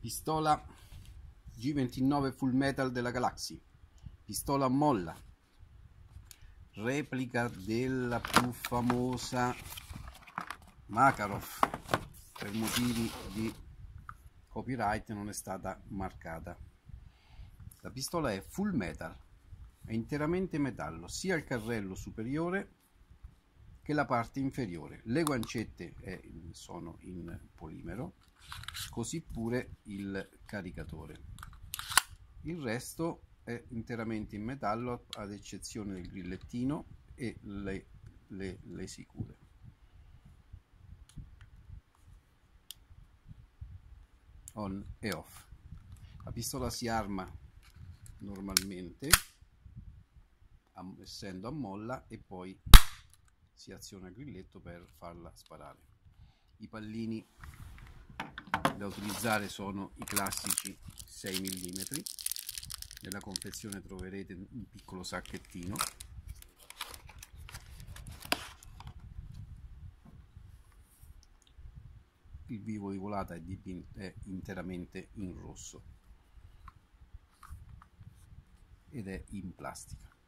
Pistola G29 Full Metal della Galaxy, pistola a molla, replica della più famosa Makarov. Per motivi di copyright non è stata marcata. La pistola è full metal, è interamente metallo, sia il carrello superiore che la parte inferiore. Le guancette sono in polimero, così pure il caricatore. Il resto è interamente in metallo, ad eccezione del grillettino e le sicure. On e off. La pistola si arma normalmente essendo a molla e poi si aziona il grilletto per farla sparare. I pallini da utilizzare sono i classici 6 mm. Nella confezione troverete un piccolo sacchettino. Il vivo di volata è interamente in rosso ed è in plastica.